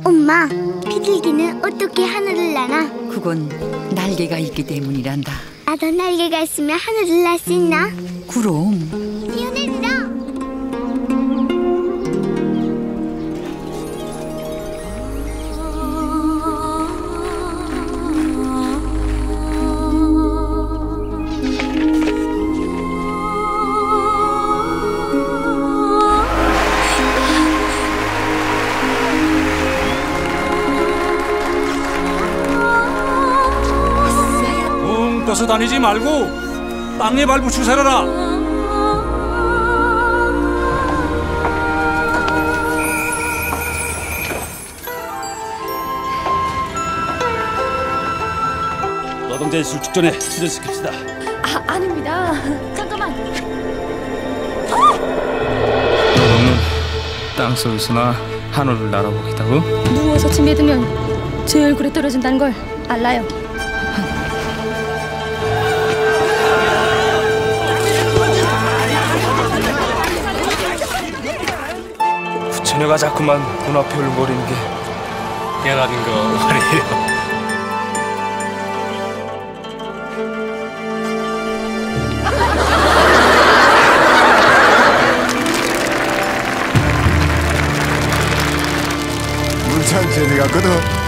엄마, 비둘기는 어떻게 하늘을 나나? 그건 날개가 있기 때문이란다. 나도 날개가 있으면 하늘을 날 수 있나? 그럼. 뛰어내리라! 떠서 다니지 말고 땅에 발붙이고 살아라. 노동자의 술 직전에 출연시킵시다. 아닙니다. 잠깐만. 너는 땅속에서나 하늘을 날아보겠다고? 누워서 침뱉으면 제 얼굴에 떨어진다는 걸 알아요. 부처녀가 자꾸만 눈앞에 울거리는 게 깨라는 거 말이에요. 문찬 재미가 거든.